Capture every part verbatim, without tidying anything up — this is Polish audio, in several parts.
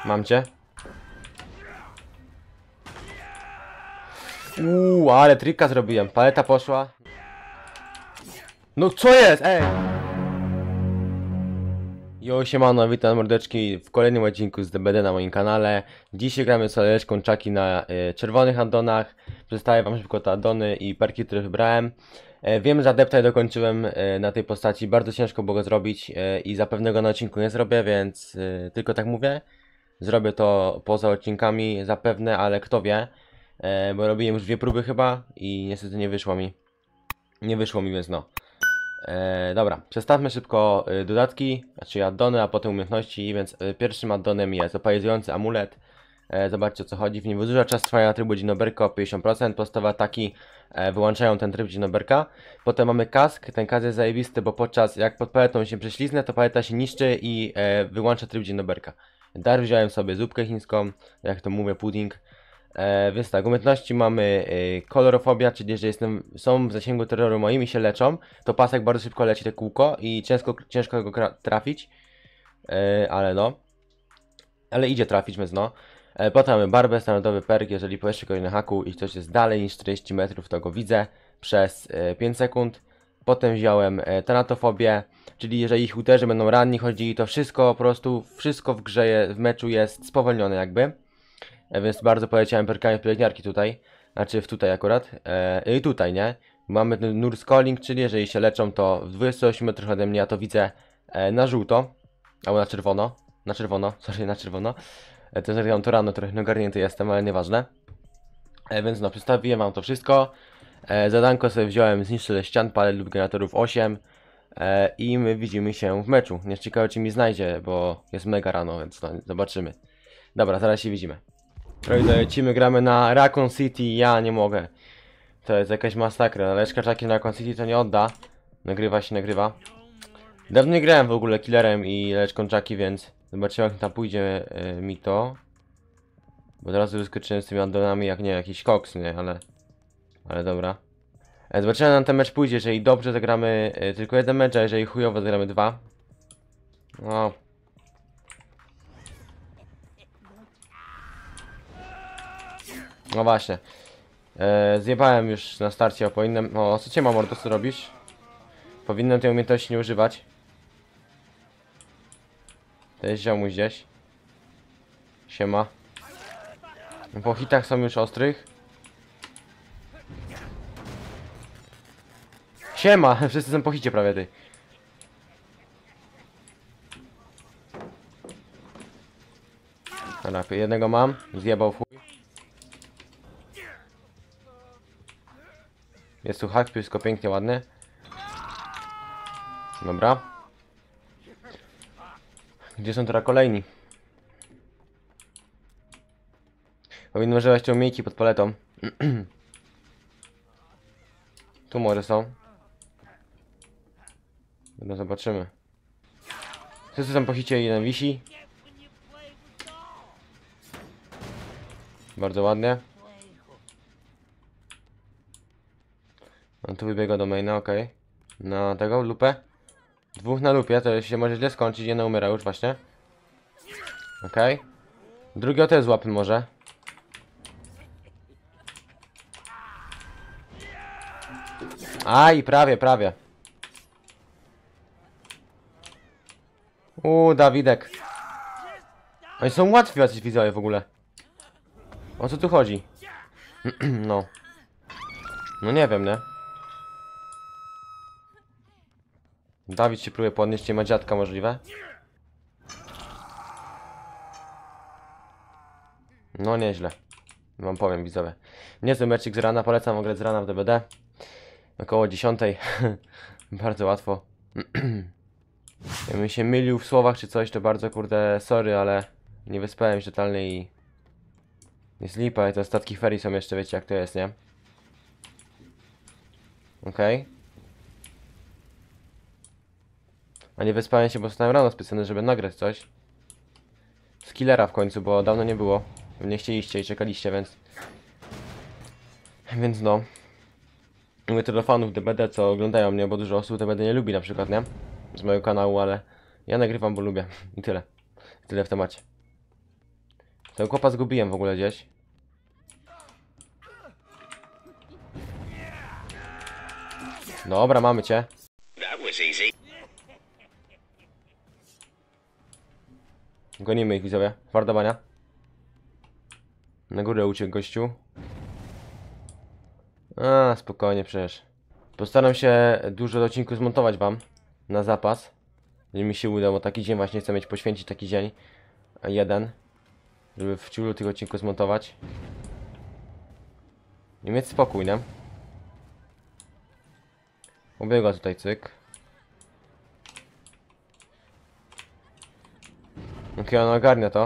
Mam cię. Uuu, ale trika zrobiłem. Paleta poszła. No co jest? Ej! Jo, siemano, witam mordeczki w kolejnym odcinku z D B D na moim kanale. Dzisiaj gramy sobie Czaki na y, czerwonych addonach. Przedstawię wam szybko te addony i perki, które wybrałem. E, wiem, że Adepta dokończyłem e, na tej postaci, bardzo ciężko było go zrobić e, i zapewne go na odcinku nie zrobię, więc e, tylko tak mówię. Zrobię to poza odcinkami zapewne, ale kto wie, e, bo robiłem już dwie próby chyba i niestety nie wyszło mi. Nie wyszło mi, więc no. E, dobra, przestawmy szybko y, dodatki, znaczy addony, a potem umiejętności, więc y, pierwszym addonem jest opalizujący amulet. E, zobaczcie o co chodzi, w nim wydłuża czas trwania trybu dzienoberka o pięćdziesiąt procent, podstawowe ataki e, wyłączają ten tryb dzienoberka. Potem mamy kask, ten kask jest zajebisty, bo podczas jak pod paletą się prześliznę, to paleta się niszczy i e, wyłącza tryb dzienoberka. Dar wziąłem sobie zupkę chińską, jak to mówię, pudding. E, więc tak, umiejętności mamy e, kolorofobia, czyli jeżeli jestem, są w zasięgu terroru moimi się leczą, to pasek bardzo szybko leci te kółko i ciężko, ciężko go trafić, e, ale no, ale idzie trafić, więc no. E, potem mamy barbę, standardowy perk, jeżeli powiesz kogoś na haku i ktoś jest dalej niż czterdzieści metrów, to go widzę przez e, pięć sekund. Potem wziąłem e, tanatofobię, czyli jeżeli ich uderzy, będą ranni, chodzi to wszystko, po prostu wszystko w grze, je, w meczu jest spowolnione jakby. E, więc bardzo poleciałem perkami pielęgniarki tutaj, znaczy w tutaj akurat, e, i tutaj, nie? Mamy ten Nurse Calling, czyli jeżeli się leczą, to w dwudziestu ośmiu metrach ode mnie ja to widzę e, na żółto, albo na czerwono, na czerwono, sorry, na czerwono. E, to zagram to rano, trochę ogarnięty jestem, ale nieważne. E, więc no, przedstawiłem wam to wszystko. E, zadanko sobie wziąłem, zniszczę ścian, palet lub generatorów osiem. E, I my widzimy się w meczu. Nie ciekawe czy mi znajdzie, bo jest mega rano, więc no, zobaczymy. Dobra, zaraz się widzimy. Trochę lecimy, gramy na Raccoon City, ja nie mogę. To jest jakaś masakra, ale Czaki na Raccoon City to nie odda. Nagrywa się, nagrywa. Dawno nie grałem w ogóle killerem i Czaki, więc zobaczymy jak tam pójdzie y, mi to. Bo od razu wyskoczyłem z tymi addonami jak nie, jakiś koks, nie, ale... Ale dobra. E, zobaczymy jak nam ten mecz pójdzie, jeżeli dobrze zagramy y, tylko jeden mecz, a jeżeli chujowo zagramy dwa. No. No właśnie. E, zjebałem już na starcie, o powinienem... O, co cię ma mordo, co robisz? Powinienem tej umiejętności nie używać. To jest ziomuś gdzieś. Siema. Po hitach są już ostrych. Siema! Wszyscy są po hicie prawie, ty. Dobra, jednego mam. Zjebał w chuj. Jest tu hak, wszystko pięknie, ładnie. Dobra. Gdzie są teraz kolejni? Powinno używać te umiejki pod paletą. Tu może są. No zobaczymy. Wszyscy są po hicie i jeden wisi. Bardzo ładnie. On tu wybiega do maina, okej. Okay. Na tego lupę. Dwóch na lupie, to się może źle skończyć, jedna umiera już właśnie. Okej. Okay. Drugiego też złapy może. Aj, prawie, prawie. Uuu, Dawidek. Oni są łatwi jacyś widzowie w ogóle. O co tu chodzi? No. No nie wiem, nie? Dawid się próbuje podnieść, nie ma dziadka możliwe. No nieźle. Wam powiem widzowie. Niezły meczik z rana, polecam w ogóle z rana w D B D. Około dziesiątej. Bardzo łatwo. Jakbym się mylił w słowach czy coś, to bardzo kurde sorry, ale nie wyspałem się totalnie i... Jest lipa, i te statki ferii są jeszcze, wiecie jak to jest, nie? Okej. Okay. A nie wyspałem się, bo stałem rano specjalnie, żeby nagrać coś. Z killera w końcu, bo dawno nie było. Nie chcieliście i czekaliście, więc... Więc no. Mówię to do fanów D B D, co oglądają mnie, bo dużo osób D B D nie lubi na przykład, nie? Z mojego kanału, ale ja nagrywam, bo lubię. I tyle. I tyle w temacie. Tego chłopa zgubiłem w ogóle gdzieś. Dobra, mamy cię. Gonimy ich, widzowie. Twarda bania. Na górę uciekł gościu. A, spokojnie przecież. Postaram się dużo odcinków zmontować wam. Na zapas. Nie mi się uda, bo taki dzień właśnie chcę mieć, poświęcić taki dzień. A jeden. Żeby w ciulu tych odcinków zmontować. I mieć spokój, nie? Obiega tutaj cyk. Okej, okay, on ogarnia to.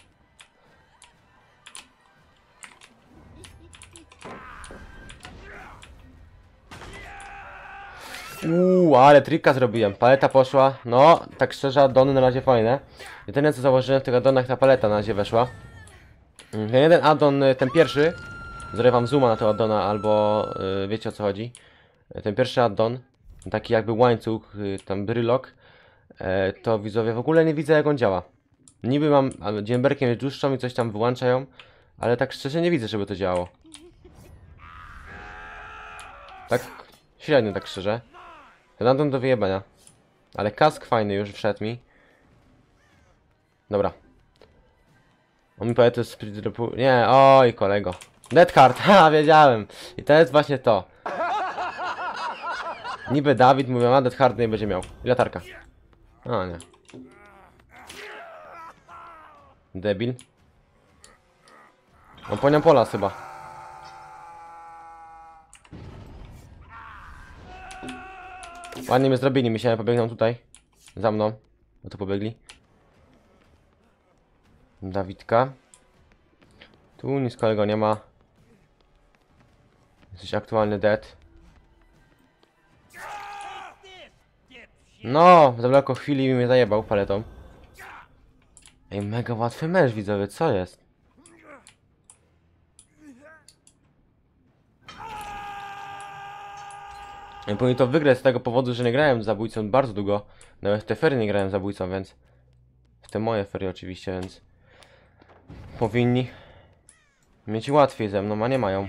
Uuu, ale trika zrobiłem. Paleta poszła. No, tak szczerze, addony na razie fajne. Jedyne co założyłem w tych addonach, ta paleta na razie weszła. Ten jeden addon, ten pierwszy. Zrobię wam zooma na tego addona, albo yy, wiecie o co chodzi. Ten pierwszy addon, taki jakby łańcuch, yy, tam brylok. Yy, to widzowie w ogóle nie widzę jak on działa. Niby mam, dziemberkiem jest dłuższą i coś tam wyłączają. Ale tak szczerze nie widzę, żeby to działało. Tak średnio, tak szczerze. Ten addon do wyjebania. Ale kask fajny już wszedł mi. Dobra. On mi powie to jest split dropu. Nie, oj kolego. Deadcard, ha, wiedziałem. I to jest właśnie to. Niby Dawid mówią, a Deadcard nie będzie miał. I latarka. A nie. Debil. On po nią polas chyba. Ładnie mnie zrobili, myślałem, pobiegną tutaj. Za mną. No to pobiegli. Dawidka. Tu nic kolego nie ma. Jesteś aktualny dead. No, za daleko chwili mi mnie zajebał paletą. Ej, mega łatwy mecz, widzowie, co jest? Ja powinien to wygrać z tego powodu, że nie grałem z zabójcą bardzo długo. Nawet w te fery nie grałem z zabójcą, więc... W te moje fery oczywiście, więc... Powinni... mieć łatwiej ze mną, a nie mają.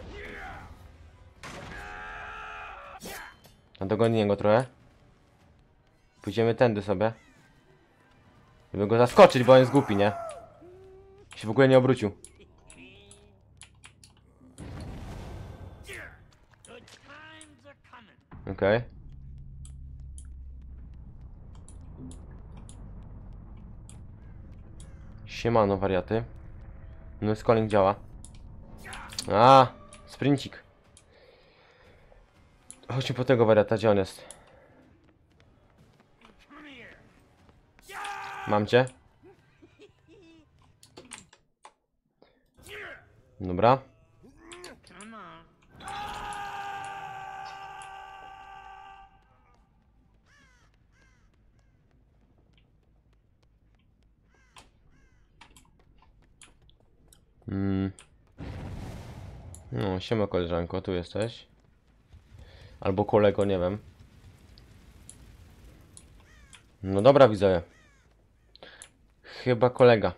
A dogonię go trochę. Pójdziemy tędy sobie. Żeby go zaskoczyć, bo on jest głupi, nie? Się w ogóle nie obrócił. Okej. Okay. Siemano, wariaty. No, calling działa. A, sprincik. Chodźmy po tego wariata, gdzie on jest? Mam cię. Dobra. Mm. No, siema koleżanko, tu jesteś. Albo kolego, nie wiem. No dobra, widzę. Chyba kolega.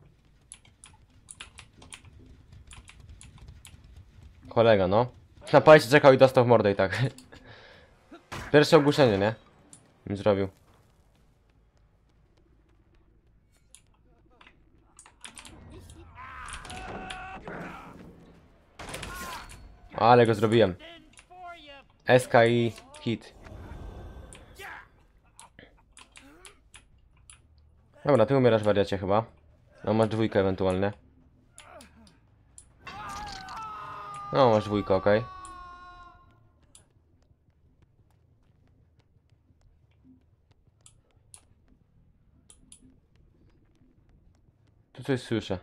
Kolega, no. Na palicie czekał i dostał w mordę i tak. Pierwsze ogłuszenie, nie? Mi zrobił. Ale go zrobiłem. S K i hit. Dobra, ty umierasz, wariacie, chyba. No, masz dwójkę ewentualnie. No, masz dwójkę, okej. Okay. Tu coś słyszę.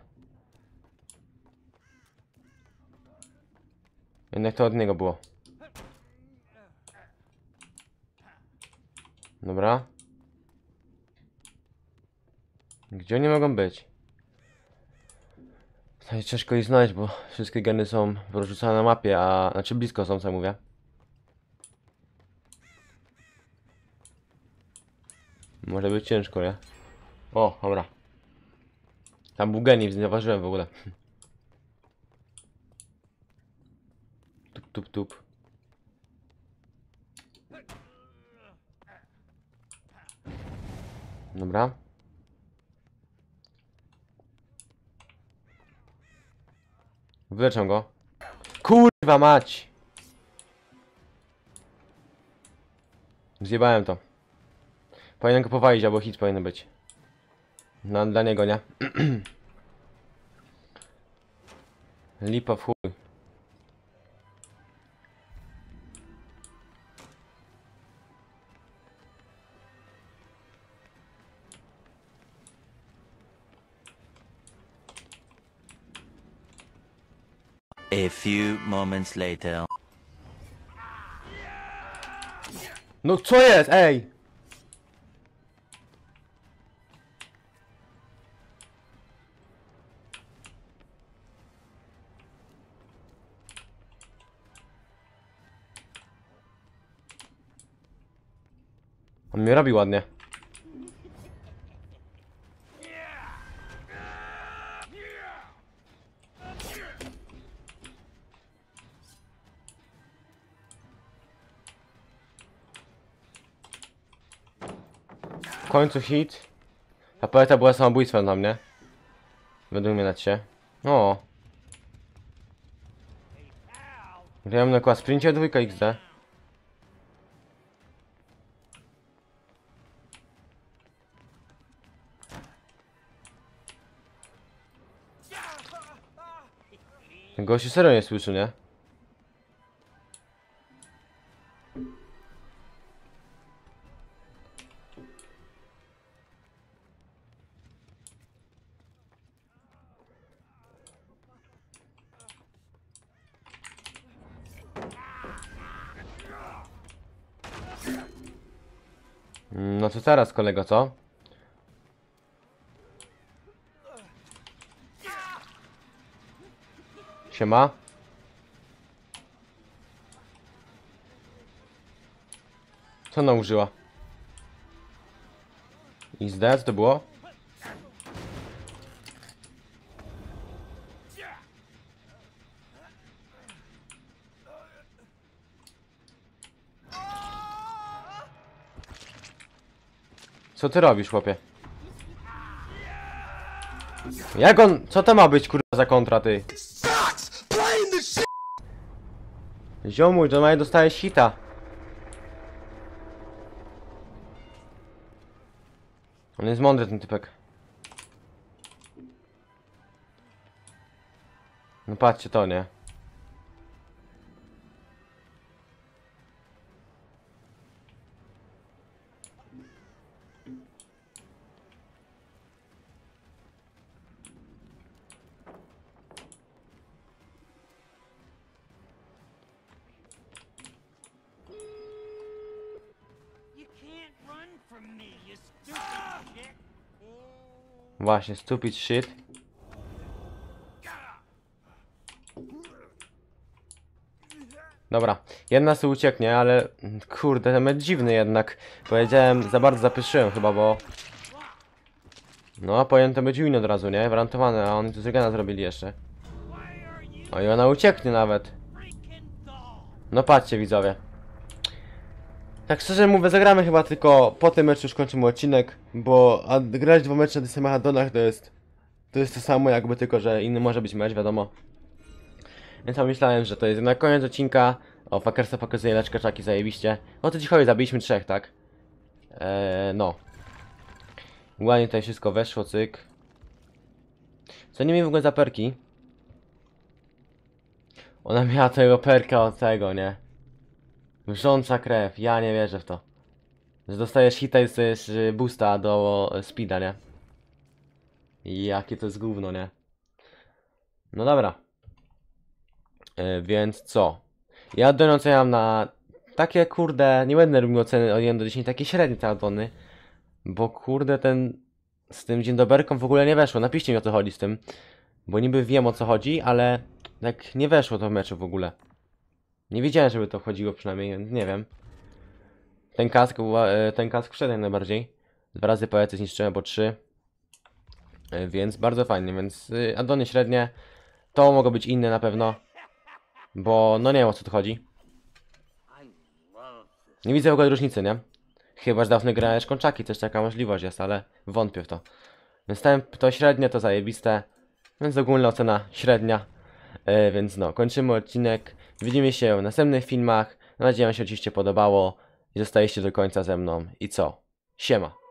Jednak to od niego było. Dobra. Gdzie oni mogą być? To jest ciężko ich znaleźć, bo wszystkie geny są rozrzucone na mapie, a... Znaczy blisko są, co mówię. Może być ciężko, nie? O, dobra. Tam był genii, nie zauważyłem w ogóle. Tup, tup, tup. Dobra. Wyleczę go. Kurwa mać! Zjebałem to. Powinien go powalić, albo hit powinien być. No, dla niego, nie? Lipa w chuj. A few moments later. No co jest, ej! On mnie robi ładnie. W końcu hit. Ta poeta była samobójstwem dla mnie. Według mnie na się. O. Grałem na kła sprincie dwójka X D. Ten gościu serio nie słyszy, nie? No to teraz, kolego, co? Siema. Co ona użyła? I zde, co to było? Co ty robisz, chłopie? Jak on... Co to ma być, kurwa, za kontra, ty? Ziomuj, to maj dostajesz hita. On jest mądry, ten typek. No patrzcie to, nie? Właśnie, stupid shit. Dobra, jedna sobie ucieknie, ale kurde, ten mecz dziwny jednak. Powiedziałem, za bardzo zapyszyłem chyba, bo... No, powinien to być win od razu, nie? Gwarantowane, a oni tu zregana zrobili jeszcze. O, i ona ucieknie nawet. No patrzcie, widzowie. Tak szczerze mówię, zagramy chyba tylko po tym meczu już kończymy odcinek, bo a grać dwa mecze na tych samych addonach to jest to jest to samo jakby, tylko że inny może być mecz, wiadomo. Więc pomyślałem, że to jest na koniec odcinka. O, Fakersa pokazuje leczkę czaki, zajebiście. O to dzisiaj zabiliśmy trzech, tak? Eee, no. Ładnie tutaj wszystko weszło, cyk. Co nie mieli w ogóle za perki? Ona miała tego perka od tego, nie? Wrząca krew, ja nie wierzę w to. Że dostajesz hita i dostajesz y, boosta do y, speeda, nie? Jakie to jest gówno, nie? No dobra. Y, więc co? Ja addony oceniam na takie, kurde, nie będę robił oceny od jeden do dziesięciu, takie średnie te addony. Bo kurde, ten z tym dzień doberką w ogóle nie weszło. Napiszcie mi, o co chodzi z tym. Bo niby wiem, o co chodzi, ale tak nie weszło to w meczu w ogóle. Nie wiedziałem, żeby to chodziło przynajmniej, nie wiem. Ten kask, ten kask wszedł najbardziej. Dwa razy poety zniszczyłem, bo trzy. E, Więc bardzo fajnie, więc y, addony średnie. To mogą być inne na pewno. Bo no nie wiem, o co tu chodzi. Nie widzę w ogóle różnicy, nie? Chyba, że dawno grałeś kończaki, też taka możliwość jest, ale wątpię w to. Więc ten, to średnie, to zajebiste. Więc ogólna ocena średnia. E, więc no, kończymy odcinek. Widzimy się w następnych filmach. Mam nadzieję, że Wam się oczywiście podobało. I zostaliście do końca ze mną. I co? Siema.